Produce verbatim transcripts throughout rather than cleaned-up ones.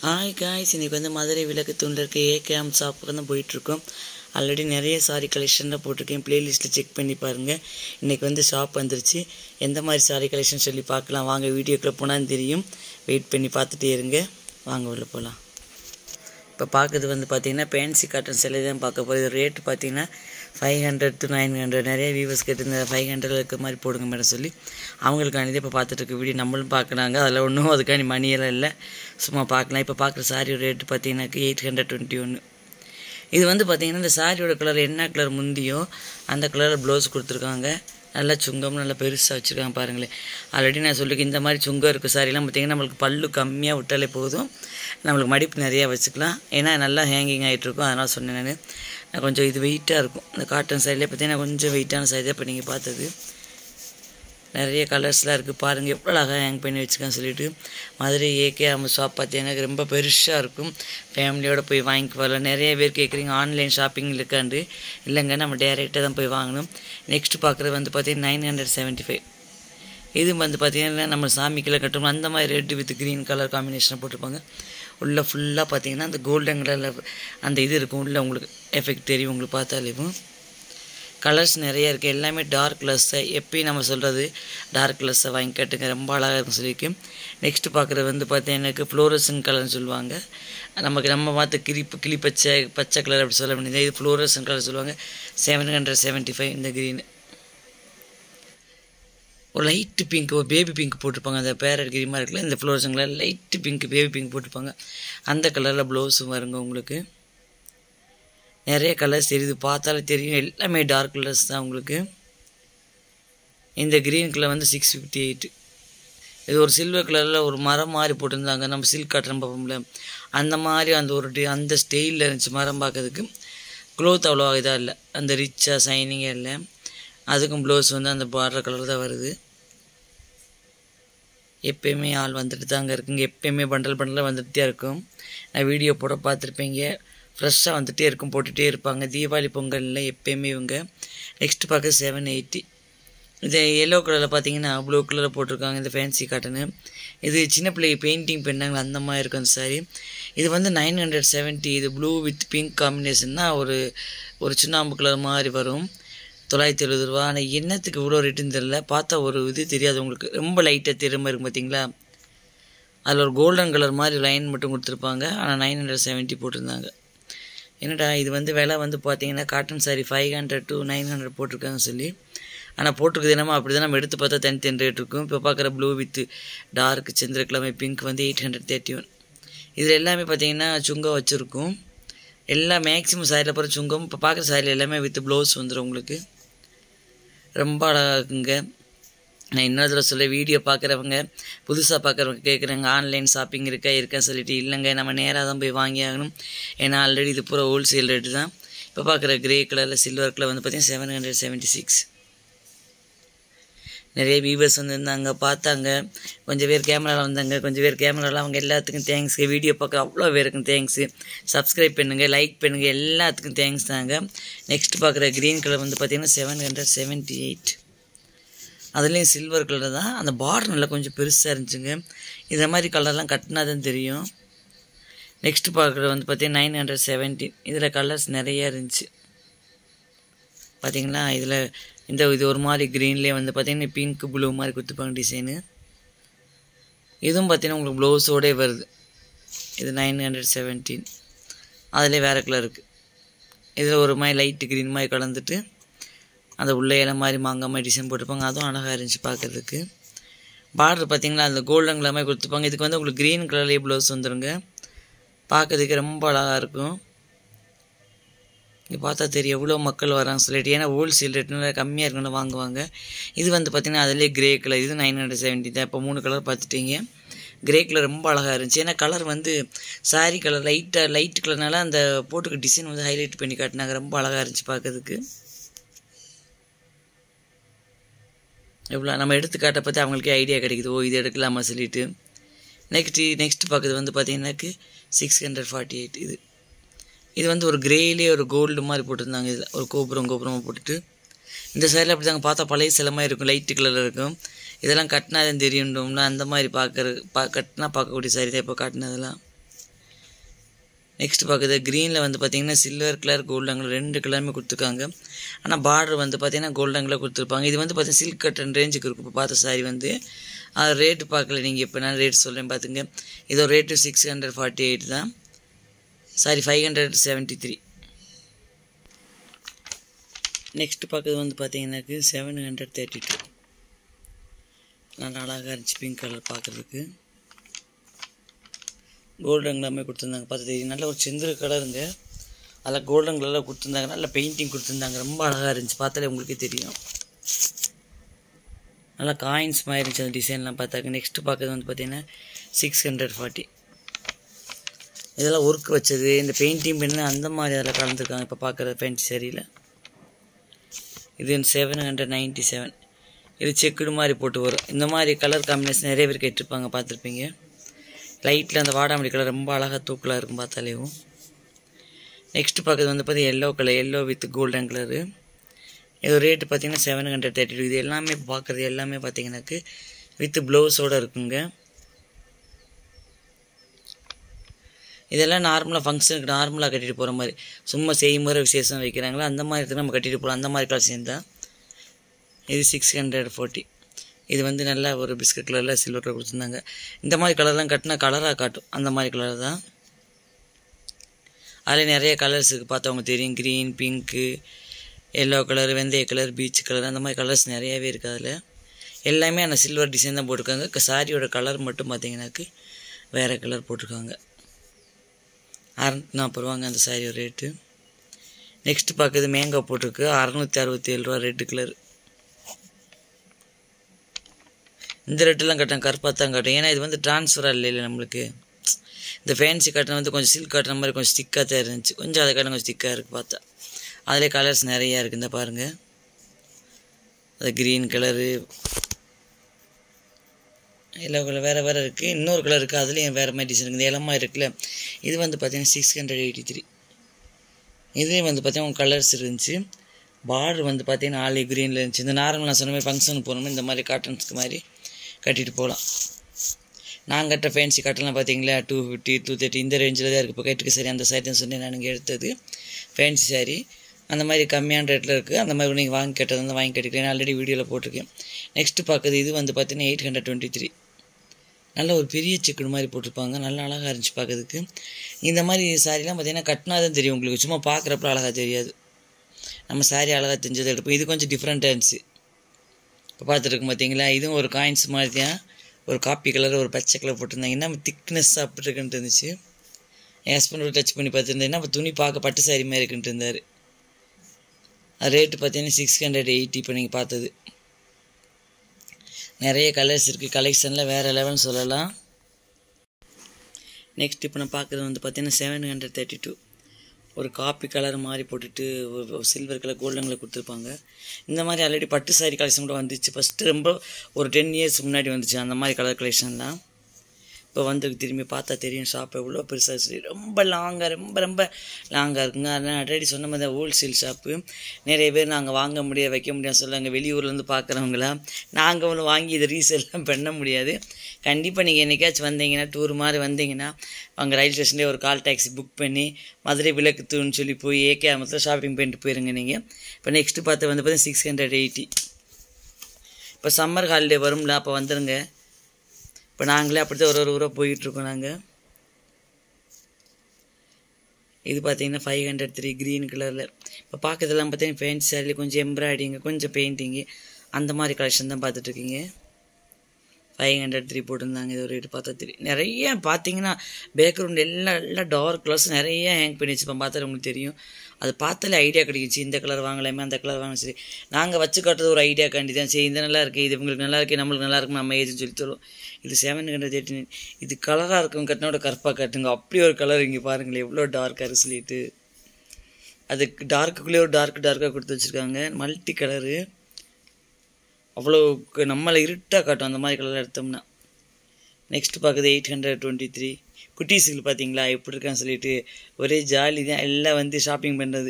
Hi guys, இன்னைக்கு வந்து மதுரை விளக்கு தூண்ல இருக்க A K Ahamed ஷாப்புக்கு வந்து போயிட்டு இருக்கோம். ஆல்ரெடி நிறைய சாரி கலெக்ஷன்ல போட்டுருக்கேன். பிளேலிஸ்ட்ல செக் பண்ணி பாருங்க. இன்னைக்கு வந்து ஷாப் வந்துருச்சு. எந்த மாதிரி சாரி கலெக்ஷன் சொல்லி பார்க்கலாம். வாங்க வீடியோக்குள்ள போனா தெரியும். வெயிட் பண்ணி பார்த்துட்டே இருங்க. வாங்க உள்ள போலாம். இப்போ பார்க்குறது வந்து பார்த்தீங்கன்னா ஃபேன்சி காட்டன் சேலை தான் பார்க்க போகிறது. ரேட் பார்த்தீங்கன்னா five hundred to nine hundred நிறைய வியூவர்ஸ் கேட்டு ஃபைவ் ஹண்ட்ரட் இருக்க மாதிரி போடுங்க மேடம் சொல்லி அவங்களுக்கானதே இப்போ பார்த்துட்டு இருக்க வீடியோ நம்மளும் பார்க்குறாங்க. அதில் ஒன்றும் அதுக்காண்டி மணியெல்லாம் இல்லை, சும்மா பார்க்கலாம். இப்போ பார்க்குற சாரி ரேட்டு பார்த்தீங்கன்னாக்கு எயிட் ஹண்ட்ரட் டுவெண்ட்டி ஒன்று. இது வந்து பார்த்தீங்கன்னா இந்த சாரியோட கலர் என்ன கலர் முந்தியோ அந்த கலரில் ப்ளவுஸ் கொடுத்துருக்காங்க. நல்லா சுங்கம் நல்லா பெருசாக வச்சுருக்காங்க பாருங்களேன். ஆல்ரெடி நான் சொல்லியிருக்கேன் இந்த மாதிரி சுங்கம் இருக்க சாரிலாம் பார்த்திங்கன்னா நம்மளுக்கு பல்லு கம்மியாக விட்டாலே போதும், நம்மளுக்கு மடிப்பு நிறையா வச்சுக்கலாம். ஏன்னா நல்லா ஹேங்கிங் ஆகிட்ருக்கும். அதனால் சொன்னேன் நான் நான் கொஞ்சம் இது வெயிட்டாக இருக்கும். இந்த காட்டன் சாரிலே பார்த்திங்கன்னா கொஞ்சம் வெயிட்டான சாரி தான் இப்போ நீங்கள் பார்த்தது. நிறைய கலர்ஸ்லாம் இருக்குது பாருங்கள், எவ்வளோ அழகாக ஹேங் பண்ணி வச்சுக்கான்னு சொல்லிட்டு. Madurai A K Ahamed shop பார்த்தீங்கன்னா ரொம்ப பெருசாக இருக்கும். ஃபேமிலியோடு போய் வாங்கிக்கு வரலாம். நிறைய பேர் கேட்குறீங்க ஆன்லைன் ஷாப்பிங் இருக்காண்டு. இல்லைங்க, நம்ம டேரெக்டாக தான் போய் வாங்கணும். நெக்ஸ்ட் பார்க்குறது வந்து பார்த்தீங்கன்னா நைன் ஹண்ட்ரட் செவன்ட்டி ஃபைவ். இது வந்து பார்த்திங்கன்னா நம்ம சாமிக்கெல்லாம் கட்டணும். அந்த மாதிரி red with green colour combination போட்டிருப்பாங்க. உள்ளே ஃபுல்லாக பார்த்தீங்கன்னா அந்த கோல்டன் கலரில் அந்த இது இருக்கும். உள்ளே உங்களுக்கு எஃபெக்ட் தெரியும் உங்களுக்கு பார்த்தாலேயும். கலர்ஸ் நிறைய இருக்குது, எல்லாமே டார்க் கலர்ஸை எப்பயும் நம்ம சொல்கிறது டார்க் கலர்ஸை வாங்கி கட்டுங்க, ரொம்ப அழகாக இருக்கும் சொல்லியிருக்கேன். நெக்ஸ்ட்டு பார்க்குறது வந்து பார்த்தீங்கன்னா ஃப்ளோரசன் கலர்னு சொல்லுவாங்க. நமக்கு நம்ம பார்த்து கிளிப்பு கிளி பச்சை பச்சை கலர் அப்படி சொல்ல முடியாது. இது ஃப்ளோரசன் கலர் சொல்லுவாங்க. Seven hundred seventy five. இந்த க்ரீனு ஒரு லைட்டு பிங்க், ஒரு பேபி பிங்க் போட்டிருப்பாங்க. அந்த பேரட் கிரீமாக இருக்குல்ல, இந்த fluorescent colour light pink baby pink போட்டிருப்பாங்க. அந்த கலரில் ப்ளவுஸும் வருங்க உங்களுக்கு. நிறைய கலர்ஸ் தெரியுது, பார்த்தாலே தெரியும், எல்லாமே டார்க் கலர்ஸ் தான் உங்களுக்கு. இந்த க்ரீன் கலர் வந்து சிக்ஸ் ஃபிஃப்டி எயிட். இது ஒரு சில்வர் கலரில் ஒரு மரம் மாதிரி போட்டிருந்தாங்க. நம்ம சில்க் காட்டன் பார்ப்போம்ல அந்த மாதிரி அந்த ஒரு டி அந்த ஸ்டைலில் இருந்துச்சு மரம் பார்க்கறதுக்கு. க்ளோத் அவ்வளோ இதாக இல்லை, அந்த ரிச்சாக சைனிங்காக இல்லை. அதுக்கும் ப்ளவுஸ் வந்து அந்த பார்டர் கலர் தான் வருது. எப்போயுமே ஆள் வந்துட்டு தாங்க இருக்குங்க. எப்போயுமே பண்டல் பண்டலாக வந்துகிட்டே இருக்கும். நான் வீடியோ போட பார்த்துருப்பீங்க. ஃப்ரெஷ்ஷாக வந்துகிட்டே இருக்கும், போட்டுகிட்டே இருப்பாங்க. தீபாவளி பொங்கலில் எப்போயுமே இவங்க. நெக்ஸ்ட் பார்க்க செவன் எயிட்டி. இது எல்லோ கலரில் பார்த்தீங்கன்னா ப்ளூ கலரில் போட்டிருக்காங்க. இந்த ஃபேன்சி காட்டனு இது சின்ன பிள்ளைக்கு பெயிண்டிங் பண்ணாங்க அந்த மாதிரி இருக்கும் அந்த சாரி. இது வந்து நைன் ஹண்ட்ரட் செவன்ட்டி. இது ப்ளூ வித் பிங்க் காம்பினேஷன்னா ஒரு ஒரு சுண்ணாம்பு கலர் மாதிரி வரும். தொள்ளாயிரத்தி எழுபது ரூபா. ஆனால் என்னத்துக்கு இவ்வளோ ரேட்டுன்னு தெரில, பார்த்தா ஒரு இது தெரியாது உங்களுக்கு. ரொம்ப லைட்டாக தெரியுமா இருக்கும் பார்த்தீங்களா. அதில் ஒரு கோல்டன் கலர் மாதிரி லைன் மட்டும் கொடுத்துருப்பாங்க. ஆனால் நைன் ஹண்ட்ரட் செவன்ட்டி போட்டிருந்தாங்க. என்னடா இது வந்து விலை வந்து பார்த்தீங்கன்னா cotton sari five hundred to nine hundred போட்டிருக்காங்கன்னு சொல்லி. ஆனால் போட்டிருக்குது என்னமோ அப்படி தான் நம்ம எடுத்து பார்த்தா தனி தனி ரேட் இருக்கும். இப்போ பார்க்குற ப்ளூ வித் டார்க் சந்திரக்கிழமை பிங்க் வந்து எயிட் ஹண்ட்ரட் தேர்ட்டி ஒன். இதில் எல்லாமே பார்த்தீங்கன்னா சுங்கம் வச்சுருக்கும். எல்லா மேக்ஸிமம் சாரியில் போகிற சுங்கம். இப்போ பார்க்குற சாரியில் எல்லாமே வித் ப்ளவுஸ் வந்துடும் உங்களுக்கு. ரொம்ப அழகாக இருக்குங்க. நான் இன்னொரு தடவை சொல்ல, வீடியோ பார்க்குறவங்க புதுசாக பார்க்குறவங்க கேட்குறாங்க ஆன்லைன் ஷாப்பிங் இருக்கா இருக்கான்னு சொல்லிட்டு. இல்லைங்க, நம்ம நேராக தான் போய் வாங்கி ஆகணும். ஏன்னா ஆல்ரெடி இது பூரா ஹோல்சேல் ரேட்டு தான். இப்போ பார்க்குற கிரே கலரில் சில்வர் கலர் வந்து பார்த்தீங்கன்னா செவன் ஹண்ட்ரட் செவன்ட்டி சிக்ஸ். நிறைய வியூவர்ஸ் வந்துருந்தாங்க, பார்த்தாங்க. கொஞ்சம் பேர் கேமராவில் வந்தாங்க, கொஞ்சம் பேர் கேமராவில். அவங்க எல்லாத்துக்கும் தேங்க்ஸ். வீடியோ பார்க்குற அவ்வளோ பேருக்கும் தேங்க்ஸு. சப்ஸ்கிரைப் பண்ணுங்கள், லைக் பண்ணுங்கள், எல்லாத்துக்கும் தேங்க்ஸ் தாங்க. நெக்ஸ்ட் பார்க்குற க்ரீன் கலர் வந்து பார்த்திங்கன்னா செவன் ஹண்ட்ரட் செவன்ட்டி எயிட். அதுலேயும் சில்வர் கலர் தான். அந்த பார்டர் நல்லா கொஞ்சம் பெருசாக இருந்துச்சுங்க. இந்த மாதிரி கலர்லாம் கட்டினா தான் தெரியும். நெக்ஸ்ட் பார்க்குறது வந்து பார்த்தீங்கன்னா நைன் ஹண்ட்ரட் செவன்டீன். இதில் கலர்ஸ் நிறையா இருந்துச்சு பார்த்தீங்களா. இதில் இந்த இது ஒரு மாதிரி க்ரீன்லேயே வந்து பார்த்தீங்கன்னா பிங்க் ப்ளூ மாதிரி கொடுத்துப்பாங்க டிசைனு. இதுவும் பார்த்தீங்கன்னா உங்களுக்கு ப்ளவுஸோடே வருது. இது நைன் ஹண்ட்ரட் செவன்டீன். அதிலே வேறு கலர் இருக்குது. இதில் ஒரு மாதிரி லைட்டு க்ரீன் மாதிரி கலந்துட்டு அந்த உள்ளே இலை மாதிரி மாங்காய் மாதிரி டிசைன் போட்டிருப்பாங்க. அதுவும் அழகாக இருந்துச்சு பார்க்குறதுக்கு. பார்டர் பார்த்தீங்களா அந்த கோல்டன் கலர் மாதிரி கொடுத்துருப்பாங்க. இதுக்கு வந்து உங்களுக்கு க்ரீன் கலர்லேயே ப்ளவுஸ் வந்துடுங்க. பார்க்குறதுக்கு ரொம்ப அழகாக இருக்கும். இங்கே பார்த்தா தெரியும் எவ்வளோ மக்கள் வராங்க சொல்லிட்டு. ஏன்னா ஹோல்சேல் ரேட்னால கம்மியாக இருக்குன்னு வாங்குவாங்க. இது வந்து பார்த்திங்கன்னா அதிலே கிரே கலர். இது நைன் ஹண்ட்ரட் செவன்ட்டி தான். இப்போ மூணு கலர் பார்த்துட்டீங்க. கிரே கலர் ரொம்ப அழகாக இருந்துச்சு. ஏன்னா கலர் வந்து சாரி கலர் லைட்டாக லைட் கலர்னால அந்த போட்டுக்க டிசைன் வந்து ஹைலைட் பண்ணி காட்டினாங்க. ரொம்ப அழகாக இருந்துச்சு பார்க்கறதுக்கு. எவ்வளோ நம்ம எடுத்து காட்ட பார்த்து அவங்களுக்கே ஐடியா கிடைக்குது, ஓ இது எடுக்கலாமா சொல்லிட்டு. நெக்ஸ்ட்டு நெக்ஸ்ட் பார்க்குறது வந்து பார்த்தீங்கன்னாக்கு சிக்ஸ் ஹண்ட்ரட் ஃபார்ட்டி எயிட். இது இது வந்து ஒரு கிரேலே ஒரு கோல்டு மாதிரி போட்டிருந்தாங்க. இதில் ஒரு கோபுரம் கோபுரமாக போட்டுட்டு இந்த சைடில் அப்படி தாங்க பார்த்தா பழைய சிலமாக இருக்கும், லைட்டு கலரில் இருக்கும். இதெல்லாம் கட்டினா தான் தெரியும்னா அந்த மாதிரி பார்க்குற பா கட்டினா பார்க்கக்கூடிய சாரி தான் இப்போ காட்டினதெல்லாம். நெக்ஸ்ட் பார்க்குறது க்ரீனில் வந்து பார்த்திங்கன்னா சில்வர் கலர் கோல்டன் கலர் ரெண்டு கலருமே கொடுத்துருக்காங்க. ஆனால் பார்டர் வந்து பார்த்திங்கன்னா கோல்டன் கலர் கொடுத்துருப்பாங்க. இது வந்து பார்த்தீங்கன்னா சில்க் கட்டன் ரேஞ்சுக்கு இருக்கும். இப்போ பார்த்த சாரி வந்து அது ரேட்டு பார்க்கல நீங்கள். இப்போ நான் ரேட் சொல்கிறேன் பார்த்துங்க. இதோட rate six hundred forty eight தான். Sari five hundred seventy three. Next பார்க்குறது வந்து பார்த்தீங்கன்னாக்கு செவன் ஹண்ட்ரட் தேர்ட்டி டூ. நல்லா அழகாக இருந்துச்சு பிங்க் கலர் பார்க்குறதுக்கு. கோல்டன் கலருமே கொடுத்துருந்தாங்க. பார்த்து தெரியும் நல்ல ஒரு செந்திர கலருங்க. அதில் கோல்டன் கலரில் கொடுத்துருந்தாங்க. நல்ல பெயிண்டிங் கொடுத்துருந்தாங்க. ரொம்ப அழகாக இருந்துச்சு. பார்த்தாலே உங்களுக்கே தெரியும். நல்லா காயின்ஸ் மாதிரி இருந்துச்சு அந்த டிசைன்லாம் பார்த்தாக்க. நெக்ஸ்ட்டு பார்க்குறது வந்து பார்த்தீங்கன்னா சிக்ஸ் ஹண்ட்ரட் ஃபார்ட்டி. இதெல்லாம் ஒர்க் வச்சது இந்த பெயிண்டிங் பண்ணு அந்த மாதிரி அதில் கலந்துருக்காங்க. இப்போ பார்க்குறது ஃபேன்சி சாரியில் இது செவன் ஹண்ட்ரட் நைன்ட்டி செவன். இது செக்குடு மாதிரி போட்டு வரும். இந்த மாதிரி கலர் காம்பினேஷன் நிறைய பேர் கேட்டிருப்பாங்க, பார்த்துருப்பீங்க. லைட்டில் அந்த வாடாமல்லி கலர் ரொம்ப அழகாக தூக்கலாக இருக்கும் பார்த்தாலேயும். நெக்ஸ்ட்டு பார்க்குறது வந்து பார்த்தீங்கன்னா yellow colour, yellow with golden colour. இது ரேட்டு பார்த்தீங்கன்னா செவன் ஹண்ட்ரட் தேர்ட்டி டூ. இது எல்லாமே பார்க்குறது எல்லாமே பார்த்தீங்கன்னாக்கு வித் ப்ளவுஸோடு இருக்குங்க. இதெல்லாம் நார்மலாக ஃபங்க்ஷனுக்கு நார்மலாக கட்டிட்டு போகிற மாதிரி, சும்மா செய்முறை விசேஷம் வைக்கிறாங்களோ அந்த மாதிரி இடத்துல நம்ம கட்டிட்டு போகலாம். அந்த மாதிரி கலெக்ஷன் தான். இது சிக்ஸ் ஹண்ட்ரட் ஃபோர்ட்டி. இது வந்து நல்லா ஒரு பிஸ்கட் கலரில் சில்வர் கலர் கொடுத்துருந்தாங்க. இந்த மாதிரி கலர்லாம் கட்டினா கலராக காட்டும். அந்த மாதிரி கலர் தான். அதில் நிறைய கலர்ஸ் இருக்குது, பார்த்தவங்க தெரியும். க்ரீன், பிங்க்கு, எல்லோ கலர், வெந்தய கலர், பீச் கலர், அந்த மாதிரி கலர்ஸ் நிறையாவே இருக்குது. அதில் எல்லாமே அந்த சில்வர் டிசைன் தான் போட்டிருக்காங்க. சாரியோட கலர் மட்டும் பார்த்தீங்கன்னாக்கு வேறு கலர் போட்டிருக்காங்க. அறுநூற்றி நாற்பது ரூபாங்க அந்த சாரியோட ரேட்டு. நெக்ஸ்ட்டு பார்க்குறது மேங்கோ போட்டிருக்கு. அறநூற்றி அறுபத்தி ஏழு ரூபா ரெட்டு கலர். இந்த ரேட்டெல்லாம் கட்டணும் கருப்பாக தான் கட்டும். ஏன்னா இது வந்து ட்ரான்ஸ்ஃபராக இல்லை இல்லை நம்மளுக்கு. இந்த ஃபேன்சி கட்டணம் வந்து கொஞ்சம் சில்க் கட்டுற மாதிரி கொஞ்சம் ஸ்டிக்காக தான் இருந்துச்சு. கொஞ்சம் அதை கட்டணம் கொஞ்சம் ஸ்டிக்காக இருக்குது பார்த்தா. அதிலே கலர்ஸ் நிறையா இருக்குது. இந்த பாருங்கள், அது க்ரீன் கலரு, எல்லோ கலர் வேறு வேறு இருக்குது. இன்னொரு கலர் இருக்குது, அதுலேயும் வேறு மாதிரி டிசைன் இருக்குது. இளமா இருக்குல்ல, இது வந்து பார்த்தீங்கன்னா சிக்ஸ் ஹண்ட்ரட் எயிட்டி த்ரீ. இதுலேயும் வந்து பார்த்தீங்கன்னா கலர்ஸ் இருந்துச்சு. பார்டர் வந்து பார்த்தீங்கன்னா ஆலி க்ரீனில் இருந்துச்சு. இந்த நார்மல் நான் சொன்ன மாதிரி ஃபங்க்ஷனுக்கு போகணுமே இந்த மாதிரி காட்டன்ஸ்க்கு மாதிரி கட்டிட்டு போகலாம். நான் கட்டுற ஃபேன்சி காட்டன்லாம் பார்த்தீங்களா டூ ஃபிஃப்டி டூ தேர்ட்டி இந்த ரேஞ்சில் தான் இருக்குது. இப்போ கேட்டுக்கு சரி அந்த சாரி தான் சொன்னேன் நான் இங்கே எடுத்தது ஃபேன்சி சாரி. அந்த மாதிரி கம்மியான ரேட்டில் இருக்குது. அந்த மாதிரி நீங்கள் வாங்கி கட்டுறது வந்து வாங்கி கட்டிக்கிறேன். ஆல்ரெடி வீடியோவில் போட்டிருக்கேன். நெக்ஸ்ட்டு பார்க்குறது இது வந்து பார்த்தீங்கன்னா எயிட் ஹண்ட்ரட் டுவெண்ட்டி த்ரீ. நல்ல ஒரு பெரிய சிக்கன் மாதிரி போட்டிருப்பாங்க. நல்லா அழகாக இருந்துச்சு பார்க்கறதுக்கு. இந்த மாதிரி சாரிலாம் பார்த்தீங்கன்னா கட்டினா தான் தெரியும் உங்களுக்கு. சும்மா பார்க்குறப்ப அழகாக தெரியாது. நம்ம சாரி அழகாக தெரிஞ்சதை எடுப்போம். இது கொஞ்சம் டிஃப்ரெண்ட்டாக இருந்துச்சு. இப்போ பார்த்துருக்கோம் பார்த்தீங்களா, இதுவும் ஒரு காயின்ஸ் மாதிரி தான். ஒரு காப்பி கலர் ஒரு பச்சை கலர் போட்டிருந்தாங்க. என்ன திக்னஸ் அப்படி இருக்குன்ட்டு இருந்துச்சு. என் ஹஸ்பண்டோட டச் பண்ணி பார்த்துருந்தேன்னா அப்போ துணி பார்க்க பட்டு சாரி மாதிரி இருக்குன்ட்டு இருந்தார். அது ரேட்டு பார்த்தீங்கன்னா சிக்ஸ் ஹண்ட்ரட் எயிட்டி. இப்போ நீங்கள் பார்த்தது நிறைய கலர்ஸ் இருக்குது. கலெக்ஷனில் வேறு லெவல்னு சொல்லலாம். நெக்ஸ்ட் இப்போ நான் பார்க்குறது வந்து பார்த்தீங்கன்னா செவன் ஹண்ட்ரட் தேர்ட்டி டூ. ஒரு காப்பி கலர் மாதிரி போட்டுட்டு ஒரு சில்வர் கலர் கோல்டன் கலர் கொடுத்துருப்பாங்க. இந்த மாதிரி ஆல்ரெடி பட்டு சாரி கலெக்ஷன் கூட வந்துச்சு. ஃபஸ்ட்டு ரொம்ப ஒரு டென் இயர்ஸ் முன்னாடி வந்துச்சு அந்த மாதிரி கலர் கலெக்ஷன்லாம். இப்போ வந்து திரும்பி பார்த்தா தெரியும் ஷாப் எவ்வளோ பெருசாக சொல்லி ரொம்ப லாங்காக ரொம்ப ரொம்ப லாங்காக இருக்குங்க. அதனால் ஆல்ரெடி சொன்ன மாதிரி தான் ஹோல்சேல் ஷாப்பு. நிறைய பேர் நாங்கள் வாங்க முடியாது வைக்க முடியாது சொல்லுவாங்க. வெளியூர்லேருந்து பார்க்குறவங்களா நாங்கள் ஒன்று வாங்கி இதை ரீசேல்லாம் பண்ண முடியாது. கண்டிப்பாக நீங்கள் என்றைக்காச்சும் வந்தீங்கன்னா டூர் மாதிரி வந்தீங்கன்னா அங்கே ரயில் ஸ்டேஷன்லேயே ஒரு கால் டாக்ஸி புக் பண்ணி மதுரை விளக்குத்தூன்னு சொல்லி போய் ஏகே அஹமதில் ஷாப்பிங் பண்ணிட்டு போயிருங்க நீங்கள். இப்போ நெக்ஸ்ட்டு பார்த்து வந்து பார்த்தீங்கன்னா சிக்ஸ் ஹண்ட்ரட் எயிட்டி. இப்போ சம்மர் ஹாலிடே வரும்ல அப்போ வந்துடுங்க. இப்போ நாங்களே அப்படித்தான் ஒரு ஒரு ஊராக போயிட்டுருக்கோம் நாங்கள். இது பார்த்தீங்கன்னா ஃபைவ் ஹண்ட்ரட் த்ரீ க்ரீன் கலரில். இப்போ பார்க்கறதெல்லாம் பார்த்தீங்கன்னா ஃபேன்சி சாரியில் கொஞ்சம் எம்ப்ராய்டிங்கு கொஞ்சம் பெயிண்டிங்கு அந்த மாதிரி கலெக்ஷன் தான் பார்த்துட்ருக்கீங்க. ஃபைவ் ஹண்ட்ரட் த்ரீ போட்டிருந்தாங்க. இது ஒரு ரேட்டு பார்த்தா த்ரீ. நிறைய பார்த்தீங்கன்னா பேக்ரவுண்ட் எல்லாம் எல்லாம் டார்க் கலர்ஸ் நிறைய ஹேங் பண்ணி வச்சுப்போம். பார்த்தாலே உங்களுக்கு தெரியும். அது பார்த்தாலே ஐடியா கிடைக்கிச்சு. இந்த கலர் வாங்கலாமே அந்த கலர் வாங்க. சரி நாங்கள் வச்சு காட்டுறது ஒரு ஐடியா காண்டி தான். சரி இந்த நல்லா இருக்குது, இது உங்களுக்கு நல்லா இருக்குது, நம்மளுக்கு நல்லா இருக்கும் நம்ம ஏஜ்னு சொல்லி தருவோம். இது செவன் ஹண்ட்ரட் எயிட்டி நைன். இது கலராக இருக்கும் கட்டினோட கருப்பாக காட்டுங்க. அப்படி ஒரு கலர் இங்கே பாருங்களேன் எவ்வளோ டார்க்காக இருக்கு சொல்லிட்டு. அதுக்கு டார்க்குள்ளேயே ஒரு டார்க் டார்க்காக கொடுத்து வச்சுருக்காங்க. மல்டி கலரு அவ்வளோ நம்மளை இருட்டாக காட்டும் அந்த மாதிரி கலர் எடுத்தோம்னா. நெக்ஸ்ட் பார்க்குறது எயிட் ஹண்ட்ரட் டுவெண்ட்டி த்ரீ. குட்டீஸுக்கு பார்த்தீங்களா எப்படி இருக்கான்னு சொல்லிட்டு ஒரே ஜாலி தான் எல்லாம் வந்து ஷாப்பிங் பண்ணுறது.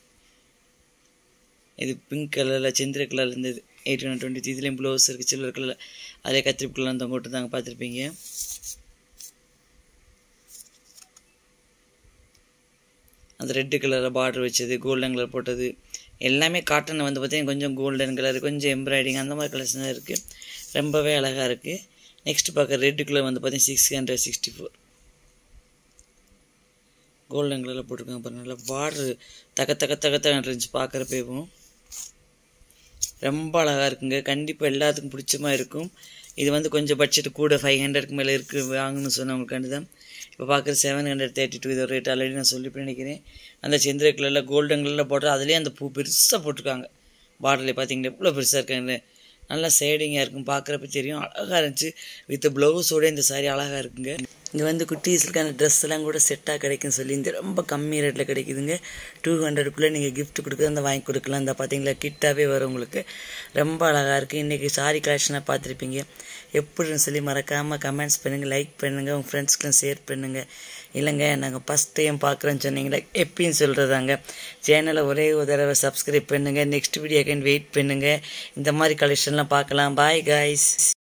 இது பிங்க் கலரில் செந்திர கலர் இருந்தது. Eight hundred twenty three. இதுலேயும் ப்ளவுஸ் இருக்குது சில்வர் கலரில். அதே கத்திரிப்பு கலர் தான் போட்டு தாங்க பார்த்துருப்பீங்க. அந்த ரெட்டு கலரில் பார்டர் வச்சது, கோல்டன் கலர் போட்டது எல்லாமே காட்டன் வந்து பார்த்திங்கன்னா கொஞ்சம் கோல்டன் கலர், கொஞ்சம் எம்ப்ராய்டிங் அந்த மாதிரி கலர்ஸ் தான் இருக்குது. ரொம்பவே அழகாக இருக்குது. நெக்ஸ்ட் பார்க்க ரெட்டு கலர் வந்து பார்த்திங்கன்னா six hundred sixty four golden கலரில் போட்டிருக்காங்க பாருங்கள். நல்லா பார்டர் தக்க தக்க தக்க தக்க இருந்துச்சு பார்க்குறப்பவும். ரொம்ப அழகாக இருக்குங்க. கண்டிப்பாக எல்லாத்துக்கும் பிடிச்சமா இருக்கும். இது வந்து கொஞ்சம் பட்ஜெட் கூட ஃபைவ் ஹண்ட்ரட்க்கு மேலே இருக்குது வாங்கணும்னு சொன்னவங்களுக்காண்டி தான். இப்போ பார்க்குற செவன் ஹண்ட்ரட் தேர்ட்டி டூ இதோட ரேட் ஆல்ரெடி நான் சொல்லி நினைக்கிறேன். அந்த செந்திர கலரில் கோல்டன் கலரில் போட்டால் அதுலேயே அந்த பூ பெருசாக போட்டிருக்காங்க. பார்டரில் பார்த்தீங்கன்னா எவ்வளோ பெருசாக இருக்காங்க. நல்லா ஷேடிங்காக இருக்கும், பார்க்குறப்ப தெரியும். அழகாக இருந்துச்சு. வித் ப்ளவுஸோடு இந்த சாரீ அழகாக இருக்குங்க. இங்கே வந்து குட்டீஸுக்கான ட்ரெஸ் எல்லாம் கூட செட்டாக கிடைக்குன்னு சொல்லி இந்த ரொம்ப கம்மி ரேட்டில் கிடைக்குதுங்க. டூ ஹண்ட்ரடுக்குள்ளே நீங்கள் கிஃப்ட் கொடுக்குறது அந்த வாங்கி கொடுக்கலாம். இந்த பார்த்தீங்களா கிட்டாகவே வரும் உங்களுக்கு. ரொம்ப அழகாக இருக்குது. இன்றைக்கி சாரீ கலெக்ஷனாக பார்த்துருப்பீங்க. எப்படின்னு சொல்லி மறக்காமல் கமெண்ட்ஸ் பண்ணுங்கள், லைக் பண்ணுங்கள், உங்கள் ஃப்ரெண்ட்ஸ்க்கெலாம் ஷேர் பண்ணுங்கள். இல்லைங்க நாங்கள் ஃபஸ்ட் டைம் பார்க்குறோன்னு சொன்னீங்களா, எப்பயும் சொல்கிறதாங்க. சேனலை ஒரே ஒரு தடவை சப்ஸ்கிரைப் பண்ணுங்கள். நெக்ஸ்ட் வீடியோக்கு வெயிட் பண்ணுங்கள். இந்த மாதிரி கலெக்ஷன்லாம் பார்க்கலாம். Bye guys.